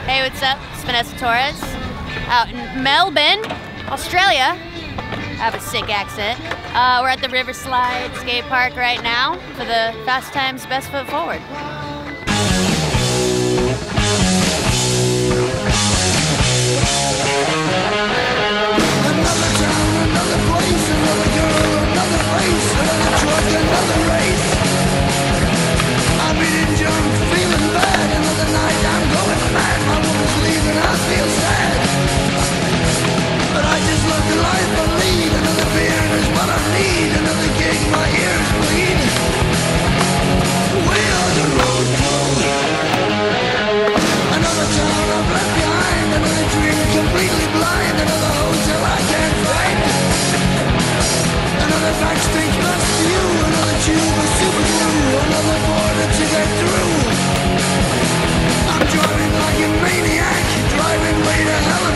Hey, what's up? It's Vanessa Torres out in Melbourne, Australia. I have a sick accent. We're at the Riverslide Skatepark right now for the Fast Times Best Foot Forward. Another town, another place, another girl, another face, another truck, another race. I'm eating junk, feeling bad. Another night, I'm going mad. My woman's leaving, I feel sad. But I just love the life I lead. Another beer is what I need. Another gig, my ears bleed. We are the road crew. Another town I've left behind. Another dream completely blind. Another hotel I can't find. Another backstage bus view. Another tube of super glue. Another border to get through. I'm driving like a maniac. Driving way to hell.